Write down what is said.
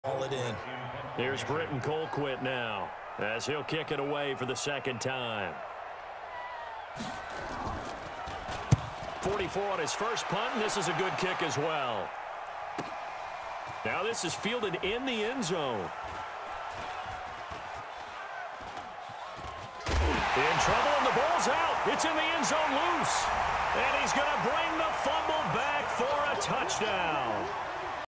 All it in. Here's Britton Colquitt now, as he'll kick it away for the second time. 44 on his first punt, and this is a good kick as well. Now this is fielded in the end zone. In trouble, and the ball's out. It's in the end zone loose. And he's going to bring the fumble back for a touchdown.